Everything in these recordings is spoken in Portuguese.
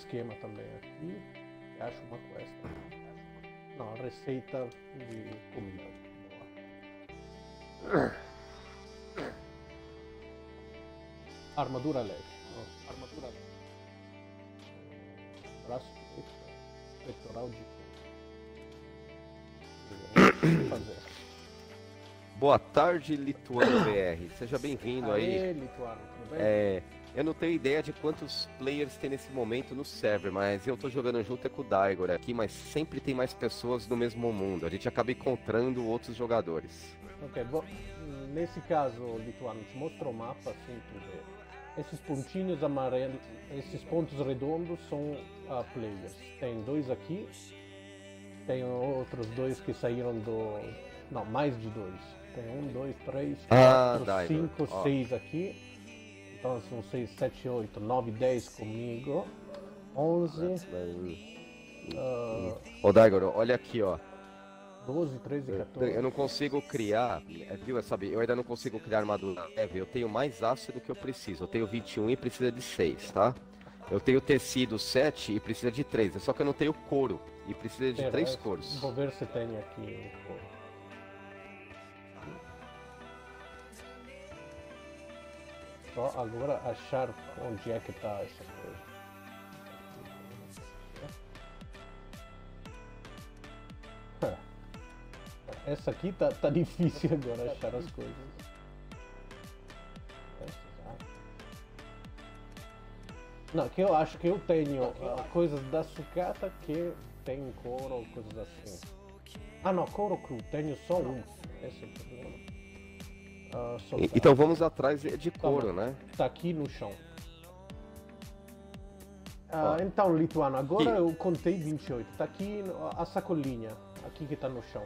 esquema também aqui. Acho uma quest. Não, receita de comida. Boa. Armadura leve. Armadura leve. Braço direito. Peitoral de fazer. Boa tarde, Lituano BR. Seja bem-vindo aí. Lituano, tudo bem? Eu não tenho ideia de quantos players tem nesse momento no server, mas eu tô jogando junto com o Daigor aqui, mas sempre tem mais pessoas no mesmo mundo. A gente acaba encontrando outros jogadores. Ok, bom, nesse caso, Lituano, te mostro o mapa assim tu vê. Esses pontinhos amarelos, esses pontos redondos são players. Tem 2 aqui, tem outros 2 que saíram do... Não, mais de 2. Tem 1, 2, 3, 4, 5, 6 aqui. Então são 6, 7, 8, 9, 10 comigo. 11. Ô Daigor, olha aqui, ó. 12, 13, 14. Eu não consigo criar, viu? Sabe, eu ainda não consigo criar armadura leve. Eu tenho mais aço do que eu preciso. Eu tenho 21 e precisa de 6, tá? Eu tenho tecido 7 e precisa de 3. Só que eu não tenho couro e precisa de 3 couros. Vou ver se tem aqui o couro. Só agora achar onde é que tá essa coisa. Essa aqui tá difícil agora achar as coisas. Não, que eu acho que eu tenho coisas da sucata que tem couro ou coisas assim. Ah não, couro cru, tenho só um. Esse é o problema. Então vamos atrás de couro, né? Tá aqui no chão. Então, Lituano, agora eu contei 28. Tá aqui a sacolinha, aqui que tá no chão.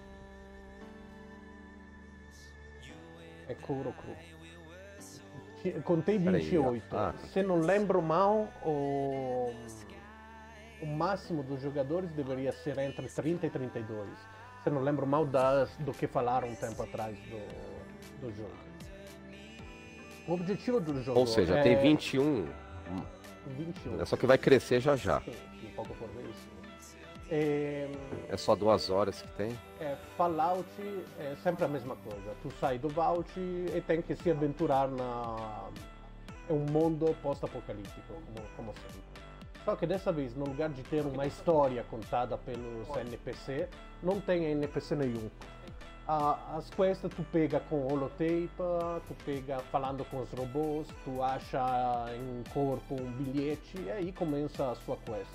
É couro cru. Contei 28. Se não lembro mal, o máximo dos jogadores deveria ser entre 30 e 32. Se não lembro mal do que falaram um tempo atrás do jogo. O objetivo do jogo Ou seja, tem 21. 21. É só que vai crescer já já. Sim, um pouco por vez. É só 2 horas que tem? Fallout é sempre a mesma coisa. Tu sai do Vault e tem que se aventurar em um mundo pós-apocalíptico, como sempre. Só que dessa vez, no lugar de ter uma história contada pelos NPC, não tem NPC nenhum. As quests tu pega com holotape, tu pega falando com os robôs, tu acha em corpo um bilhete e aí começa a sua quest.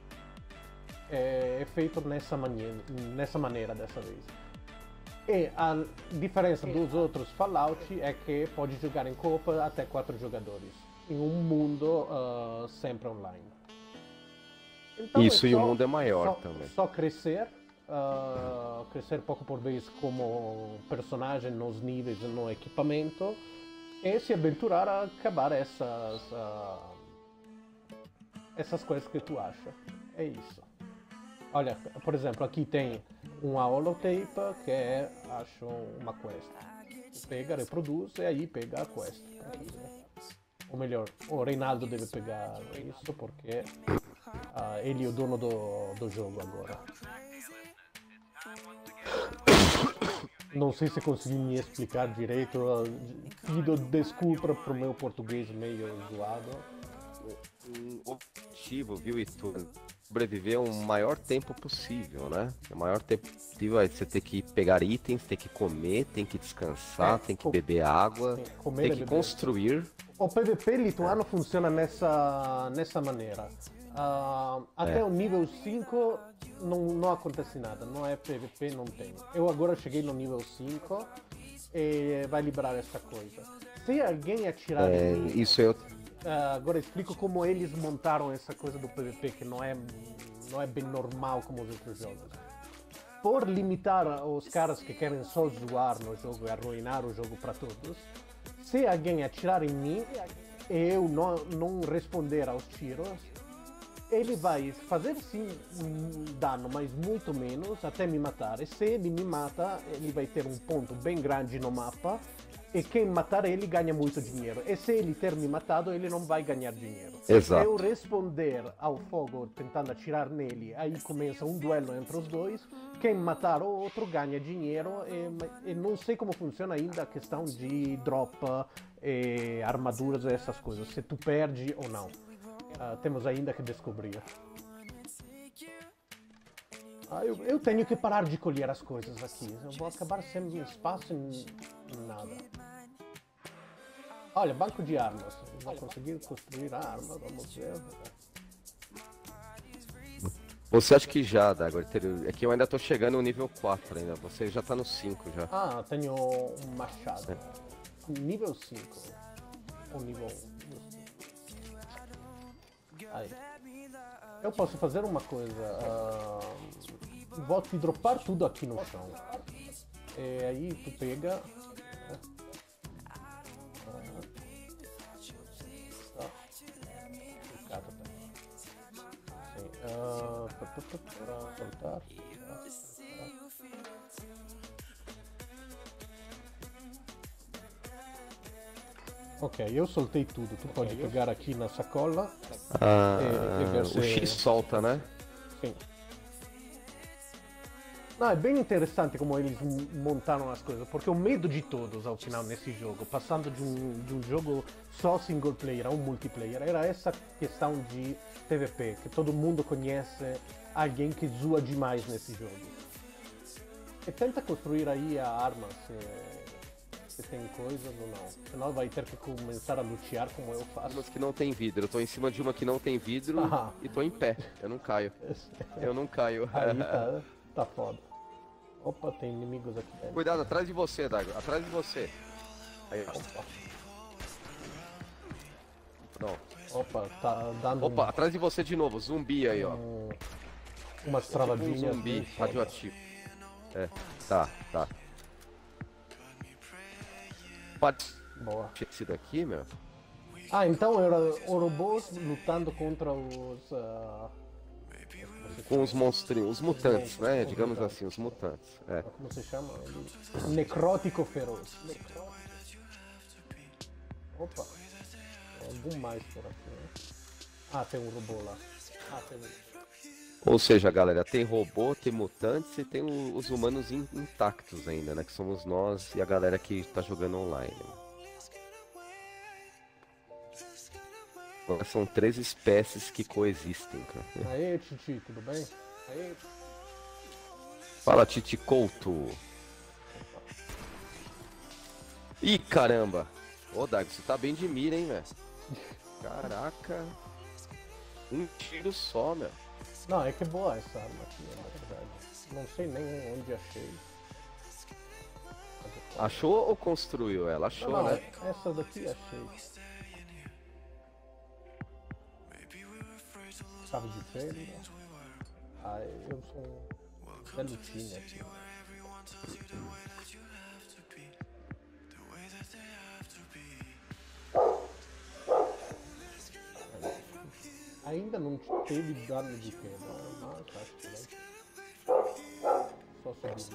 É feito nessa maneira dessa vez. E a diferença dos outros Fallout é que pode jogar em copa até 4 jogadores, em um mundo sempre online. Então, isso, e o mundo é maior também. Só crescer pouco por vez como personagem nos níveis e no equipamento e se aventurar a acabar essas coisas que tu acha. É isso. Olha, por exemplo, aqui tem uma holotape que é, acho, uma quest. Tu pega, reproduz e aí pega a quest. Ou melhor, o Reinaldo deve pegar isso porque ele é o dono do jogo agora. Não sei se consegui me explicar direito. Pido desculpa pro meu português meio zoado. O objetivo, viu, Itu? Sobreviver o maior tempo possível, né? O maior tempo possível é você ter que pegar itens, tem que comer, tem que descansar, tem que beber água, tem que construir. O PVP lituano funciona nessa maneira. Até o nível 5 não acontece nada, não é PVP, não tem. Eu agora cheguei no nível 5 e vai liberar essa coisa. Se alguém atirar em mim, isso eu... agora explico como eles montaram essa coisa do PVP, que não é bem normal como os outros jogos. Por limitar os caras que querem só zoar no jogo e arruinar o jogo para todos, se alguém atirar em mim e eu não responder aos tiros, ele vai fazer sim um dano, mas muito menos, até me matar. E se ele me mata, ele vai ter um ponto bem grande no mapa. E quem matar ele ganha muito dinheiro. E se ele ter me matado, ele não vai ganhar dinheiro. Se eu Exato. responder ao fogo tentando atirar nele, aí começa um duelo entre os dois. Quem matar o outro ganha dinheiro. E não sei como funciona ainda a questão de drop, armaduras e essas coisas. Se tu perde ou não. Temos ainda que descobrir. Eu tenho que parar de colher as coisas aqui. Eu vou acabar sem espaço em nada. Olha, banco de armas. Vou conseguir construir a arma, vamos ver. Você acha que já, Dago? É que eu ainda tô chegando no nível 4 ainda. Você já tá no 5 já. Ah, tenho um machado. Nível 5. Ou nível 1. Aí. Eu posso fazer uma coisa. Vou te dropar tudo aqui no chão. E aí tu pega. Soltar. Ok, eu soltei tudo. Tu pode pegar aqui na sacola. E ver O X solta, né? Sim. Não, é bem interessante como eles montaram as coisas, porque o medo de todos ao final nesse jogo, passando de um jogo só single player a um multiplayer, era essa questão de PVP, que todo mundo conhece alguém que zoa demais nesse jogo. E tenta construir aí a arma, se tem coisas ou não. Senão vai ter que começar a lutear como eu faço. Umas que não tem vidro. Eu tô em cima de uma que não tem vidro e tô em pé. Eu não caio. Eu não caio. Aí tá foda. Opa, tem inimigos aqui dentro. Cuidado, atrás de você, Dago. Atrás de você. Aí, ó. Opa. Pronto. Opa, tá dando Opa, atrás de você de novo. Zumbi aí, ó. umas Tipo um travadinhas. zumbi radioativo. É, tá. Pode Boa. ter sido aqui, meu? Ah, então era o robôs lutando contra os... Com os monstrinhos, os mutantes, né? Os Digamos mutantes. assim, os mutantes. É. Como se chama? Necrótico feroz. Opa. Tem algum mais por aqui, né? Ah, tem um robô lá. Tem Ou seja, galera, tem robô, tem mutantes e tem os humanos intactos ainda, né? Que somos nós e a galera que tá jogando online. Agora são 3 espécies que coexistem, cara. Aê, Titi, tudo bem? Aê. Fala, Titi Couto. Ih, caramba. Ô, Dago, você tá bem de mira, hein, velho? Caraca. Um tiro só, meu. Não, é que é boa essa arma aqui, na verdade. Não sei nem onde achei. Achou ou construiu ela? Achou, Não, né? essa daqui achei. Chave de fenda. Eu sou um galutinho aqui. Ainda não teve dano de queda, mas acho que vai. Só subir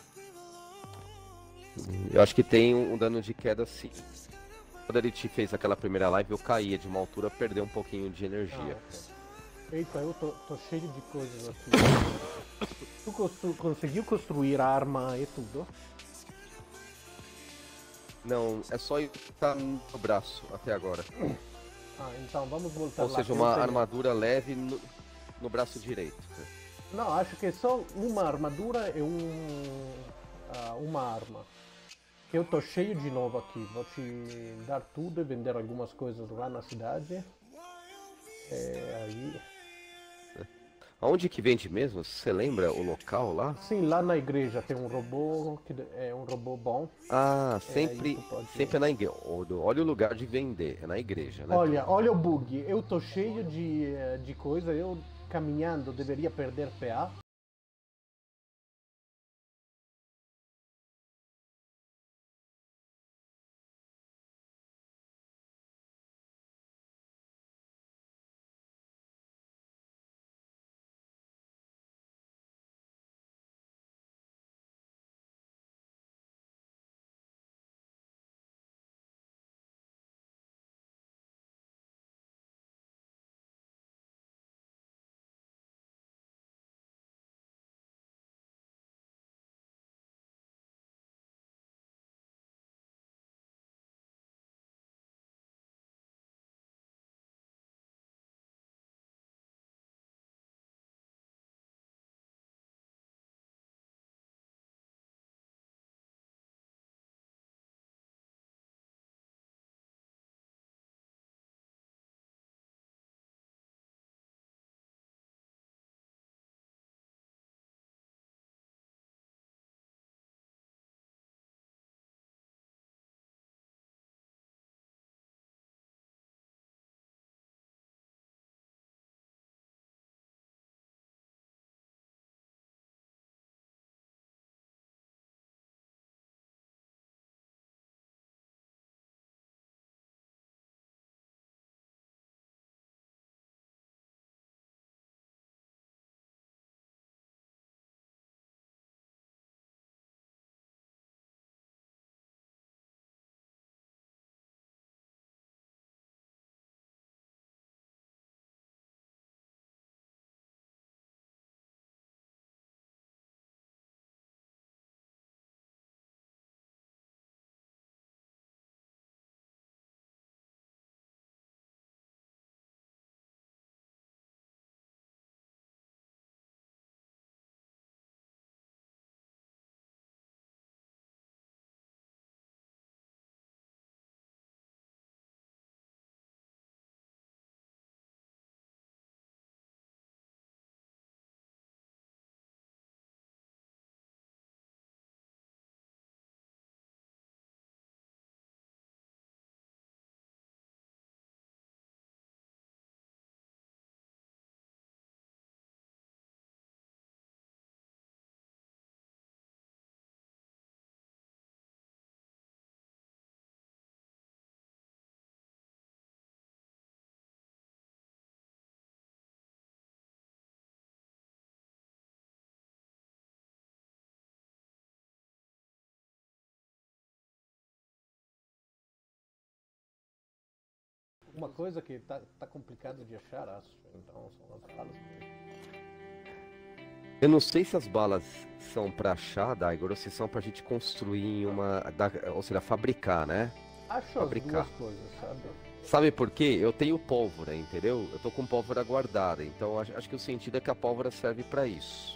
mais. Eu acho que tem um dano de queda sim. Quando ele te fez aquela primeira live, eu caía de uma altura, perdeu um pouquinho de energia. Okay. Eita, eu tô cheio de coisas aqui. Tu conseguiu construir a arma e tudo? Não, é só estar no braço até agora. Então vamos voltar lá. Ou seja, uma armadura leve no braço direito. Não, acho que é só uma armadura e uma arma. Eu tô cheio de novo aqui. Vou te dar tudo e vender algumas coisas lá na cidade. Aí. Aonde que vende mesmo? Você lembra o local lá? Sim, lá na igreja tem um robô que é um robô bom. Ah, sempre é na igreja. Olha o lugar de vender, é na igreja, né? Olha o bug. Eu tô cheio de coisa. Eu caminhando deveria perder PA. Uma coisa que tá complicado de achar, acho. Então são as balas mesmo. Eu não sei se as balas são pra achar, Daigor, ou se são pra gente construir em ou seja, fabricar, né? Acho Fabricar. as duas coisas, sabe? Sabe por quê? Eu tenho pólvora, entendeu? Eu tô com pólvora guardada, então acho que o sentido é que a pólvora serve pra isso.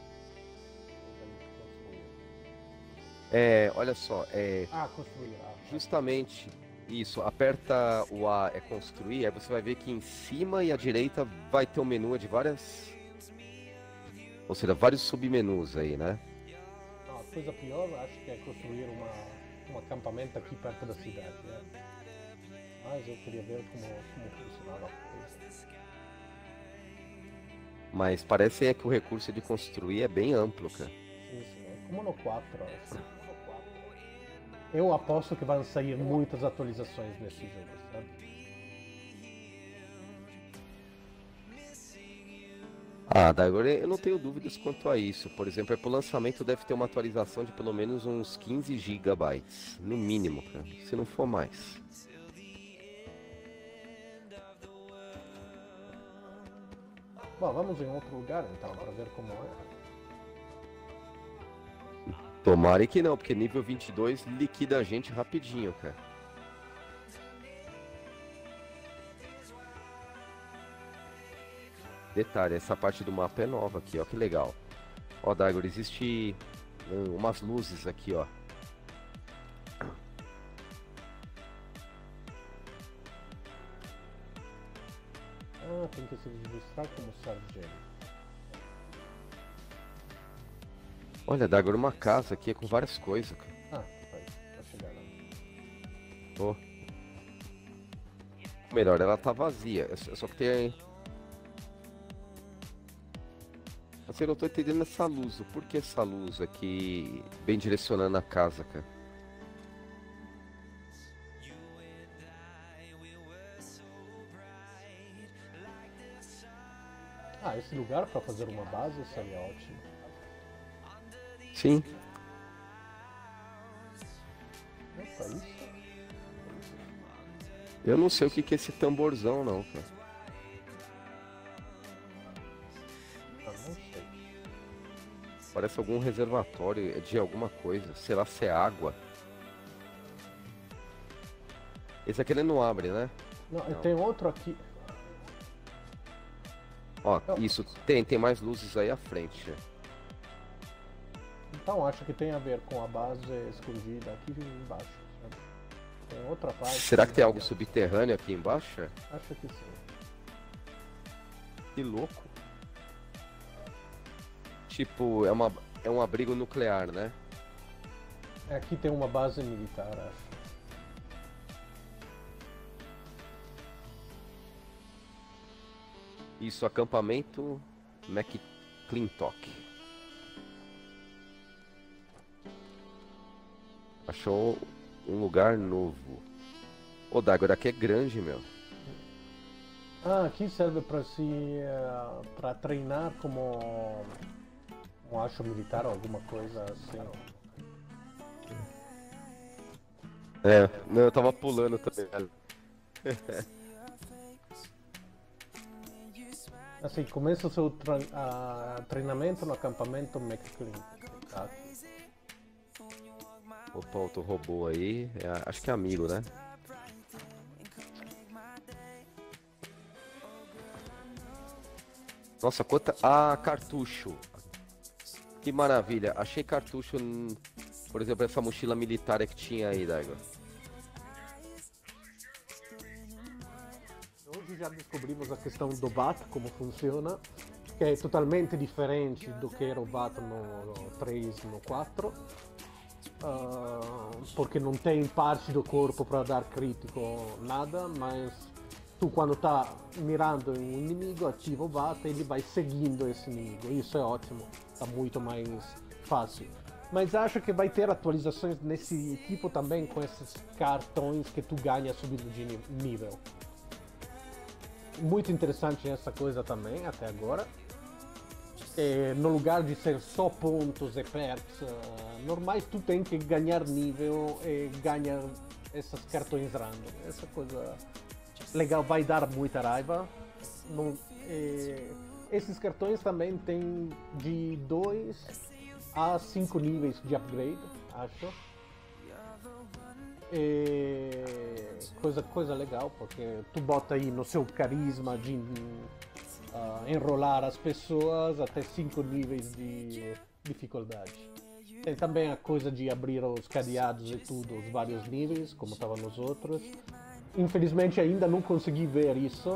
Olha só, Construir. justamente isso, aperta o A é construir, aí você vai ver que em cima e à direita vai ter um menu de várias, ou seja, vários submenus aí, né? A coisa pior, acho que é construir um acampamento aqui perto da cidade, né? Mas eu queria ver como funcionava a coisa. Mas parece que o recurso de construir é bem amplo, cara. Sim, é como no 4, acho. Eu aposto que vão sair muitas atualizações nesse jogo, sabe? Agora eu não tenho dúvidas quanto a isso. Por exemplo, pro lançamento deve ter uma atualização de pelo menos uns 15 gigabytes, no mínimo, cara, se não for mais. Bom, vamos em outro lugar então, para ver como é. Tomara que não, porque nível 22 liquida a gente rapidinho, cara. Detalhe, essa parte do mapa é nova aqui, ó, que legal. Ó, Daigor, existe umas luzes aqui, ó. Tem que se registrar como sargento. Olha, Daigor, uma casa aqui com várias coisas, cara. Vai chegar lá. Ó. Melhor, ela tá vazia, só que tem... Assim, eu não tô entendendo essa luz, por que essa luz aqui bem direcionando a casa, cara? Esse lugar para fazer uma base seria ótimo. Sim. Opa, isso? Eu não sei o que é esse tamborzão, não, cara. Não sei. Parece algum reservatório de alguma coisa. Sei lá se é água. Esse aqui ele não abre, né? Não, tem outro aqui. Ó, isso, tem mais luzes aí à frente. Então acho que tem a ver com a base escondida aqui embaixo, sabe? Tem outra parte. Será que tem algo subterrâneo aqui embaixo? Acho que sim. Que louco. Tipo, é um abrigo nuclear, né? Aqui tem uma base militar, acho. Isso, acampamento McClintock. Achou um lugar novo. Ô, Daigor, aqui é grande, meu. Aqui serve para treinar como acho militar ou alguma coisa assim. Não, eu tava pulando também. Assim, começa o seu treinamento no acampamento McClintock. Opa, outro robô aí. Acho que é amigo, né? Nossa, quanta... cartucho. Que maravilha. Achei cartucho, por exemplo, essa mochila militar que tinha aí, Daigor. Hoje já descobrimos a questão do VAT, como funciona, que é totalmente diferente do que era o VAT no 3 no 4. Porque não tem parte do corpo para dar crítico, nada, mas tu quando tá mirando em um inimigo, ativa o VAT, ele vai seguindo esse inimigo. Isso é ótimo, tá muito mais fácil. Mas acho que vai ter atualizações nesse tipo também, com esses cartões que tu ganha subindo de nível. Muito interessante essa coisa também, até agora. No lugar de ser só pontos e perks normais, tu tem que ganhar nível e ganhar esses cartões random. Essa coisa legal, vai dar muita raiva. Não, esses cartões também têm de 2 a 5 níveis de upgrade, acho. Coisa legal, porque tu bota aí no seu carisma de enrolar as pessoas até 5 níveis de dificuldade. Tem também a coisa de abrir os cadeados e tudo, os vários níveis, como estava nos outros. Infelizmente ainda não consegui ver isso,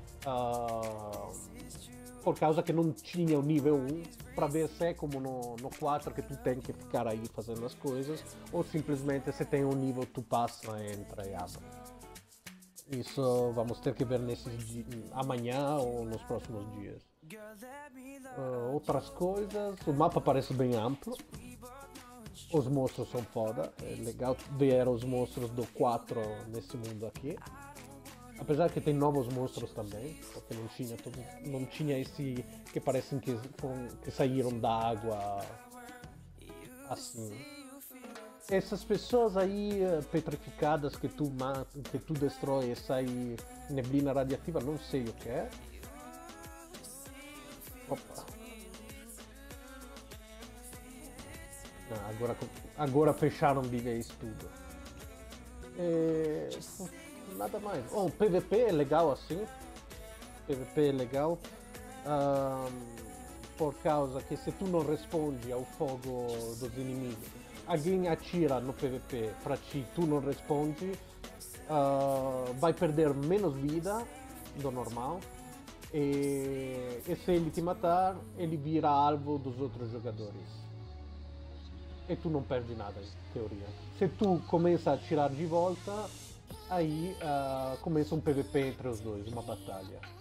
por causa que não tinha o nível 1, para ver se é como no 4 que tu tem que ficar aí fazendo as coisas, ou simplesmente se tem um nível tu passa, entra e abre. Isso vamos ter que ver amanhã ou nos próximos dias. Outras coisas, o mapa parece bem amplo. Os monstros são foda, é legal ver os monstros do 4 nesse mundo aqui. Apesar que tem novos monstros também, porque não tinha esse que parecem que saíram da água assim. Essas pessoas aí petrificadas que tu mata, que tu destrói e sai neblina radiativa, não sei o que é. Opa. Agora fecharam de vez tudo. Nada mais. O PVP é legal assim. PVP é legal. Por causa que se tu não responde ao fogo dos inimigos, alguém atira no PVP pra ti, tu não responde, vai perder menos vida do normal. E se ele te matar, ele vira alvo dos outros jogadores. E tu não perde nada, em teoria. Se tu começa a atirar de volta, aí começa um PVP entre os dois, uma batalha.